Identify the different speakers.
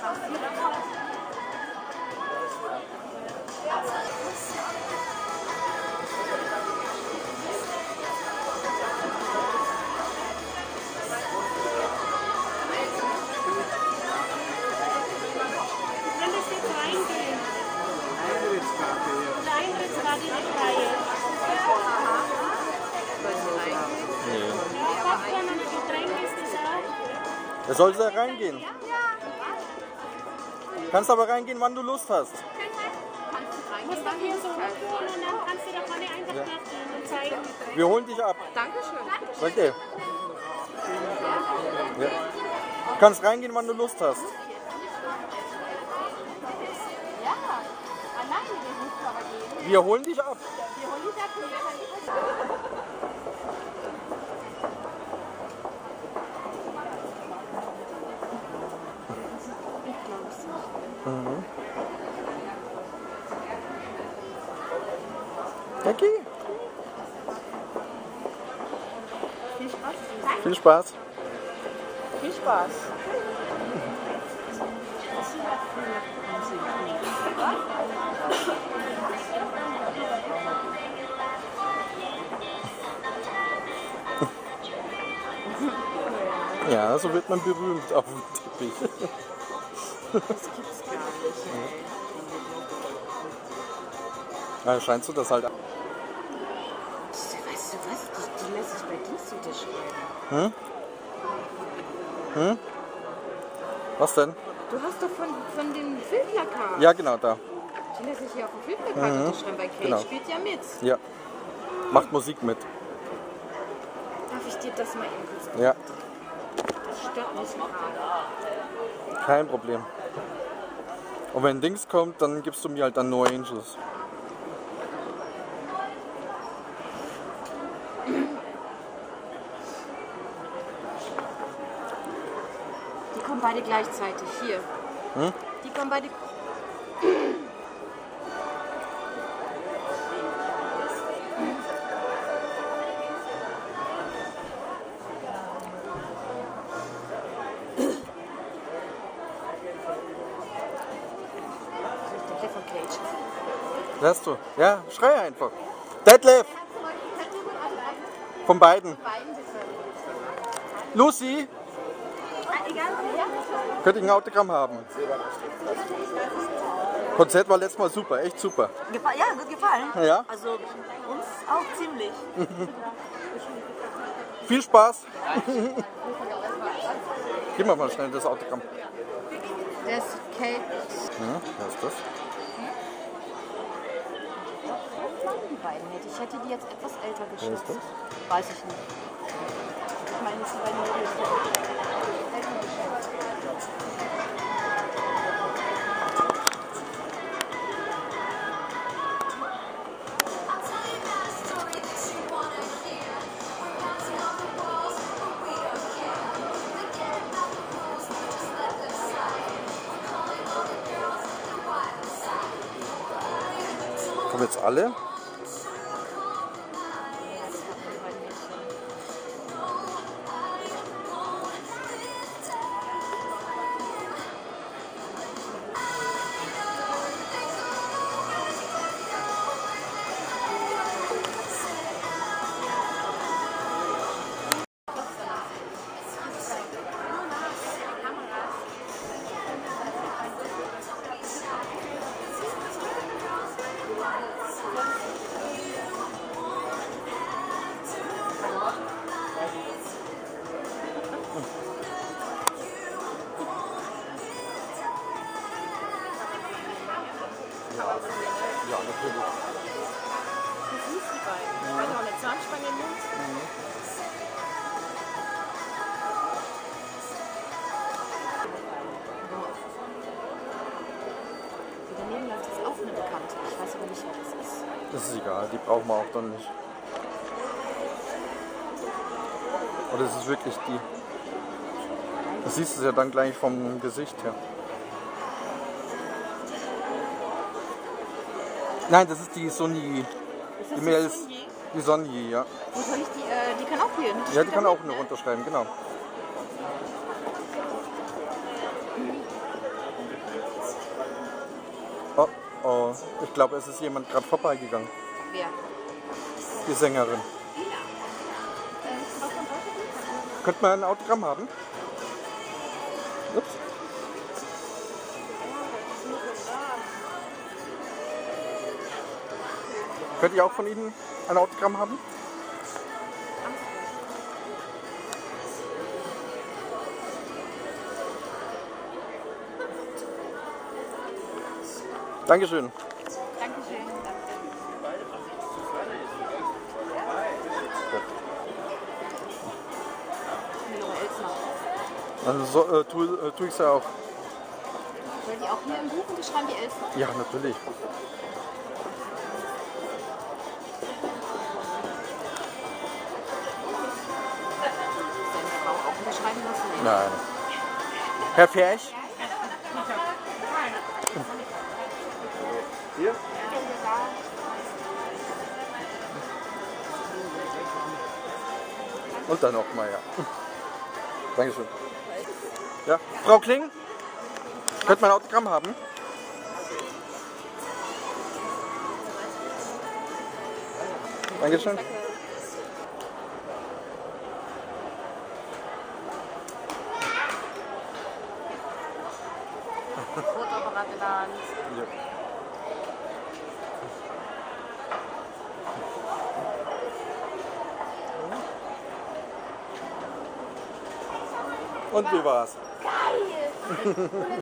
Speaker 1: Er soll da reingehen. Kannst aber reingehen, wann du Lust hast.
Speaker 2: Du musst doch hier so hochholen und dann kannst du da vorne einfach nachgehen und zeigen.
Speaker 1: Wir holen dich ab.
Speaker 3: Dankeschön.
Speaker 1: Okay. Ja. Du kannst reingehen, wann du Lust hast.
Speaker 2: Ja, alleine musst du aber gehen.
Speaker 1: Wir holen dich ab.
Speaker 2: Wir holen dich ab.
Speaker 1: Mhm. Okay.
Speaker 3: Viel Spaß.
Speaker 1: Viel Spaß.
Speaker 3: Viel Spaß.
Speaker 1: Ja, so wird man berühmt auf dem Teppich.
Speaker 3: Das gibt's gar nicht.
Speaker 1: Ja, scheint so, dass halt.
Speaker 3: Weißt du was? Die lässt sich bei Dienst unterschreiben.
Speaker 1: Hm? Hm? Was denn?
Speaker 3: Du hast doch von dem Filmplakat.
Speaker 1: Ja, genau, da.
Speaker 3: Die lässt sich hier auf dem Filmplakat unterschreiben, weil Kate
Speaker 1: Genau.
Speaker 3: spielt ja mit.
Speaker 1: Ja. Macht Musik mit.
Speaker 3: Darf ich dir das mal eben kurz
Speaker 1: Ja,
Speaker 3: Das stört mich gerade.
Speaker 1: kein Problem. Und wenn Dings kommt, dann gibst du mir halt dann No Angels.
Speaker 3: Die kommen beide gleichzeitig. Hier.
Speaker 1: Hm?
Speaker 3: Die kommen beide. Der von Cage.
Speaker 1: Hörst du? Ja, schrei einfach. Detlef! Von beiden. Lucy! Könnte ich ein Autogramm haben? Konzert war letztes Mal super, echt super.
Speaker 4: Ja, gut gefallen.
Speaker 1: Ja?
Speaker 4: Also uns auch ziemlich.
Speaker 1: Viel Spaß! Gib mir mal schnell das Autogramm.
Speaker 3: Der ist Kate.
Speaker 1: Ja, was ist das?
Speaker 3: Die beiden hätte ich. hätte die jetzt etwas älter
Speaker 1: Wer
Speaker 3: geschätzt.
Speaker 1: ist das?
Speaker 3: Weiß ich nicht. Ich meine, es sind beide älter geschätzt.
Speaker 1: Kommen jetzt alle? Ja, natürlich.
Speaker 3: Du siehst die beiden. Die beiden haben eine Zahnspange im Mund. Die daneben läuft jetzt auch eine Bekannte. Ich weiß aber nicht, wer das ist.
Speaker 1: Das ist egal, die brauchen wir auch dann nicht. Oder ist es wirklich die? Das siehst du ja dann gleich vom Gesicht her. Nein, das ist die Sonny. Die Mail ist die Sonny, ja.
Speaker 3: Wo soll ich die kann auch hier.
Speaker 1: Ja, die kann auch eine runterschreiben, genau. ich glaube, es ist jemand gerade vorbeigegangen.
Speaker 3: Wer?
Speaker 1: Die Sängerin. Könnte man ein Autogramm haben? Ups. Könnt ihr auch von Ihnen ein Autogramm haben? Dankeschön.
Speaker 3: Dankeschön. Melore Elsner.
Speaker 1: Also so, tu ich es ja auch.
Speaker 3: Soll die auch hier im Buch unterschreiben, die Elsner?
Speaker 1: Ja, natürlich.
Speaker 3: Seine Frau auch unterschreiben lassen?
Speaker 1: Nein. Herr Ferch? Hier? Und dann nochmal, ja. Dankeschön. Ja, Frau Kling? Könnt man ein Autogramm haben? Dankeschön.
Speaker 3: Fotoapparat in der Hand.
Speaker 1: Ja. Und wie war's?
Speaker 2: Geil!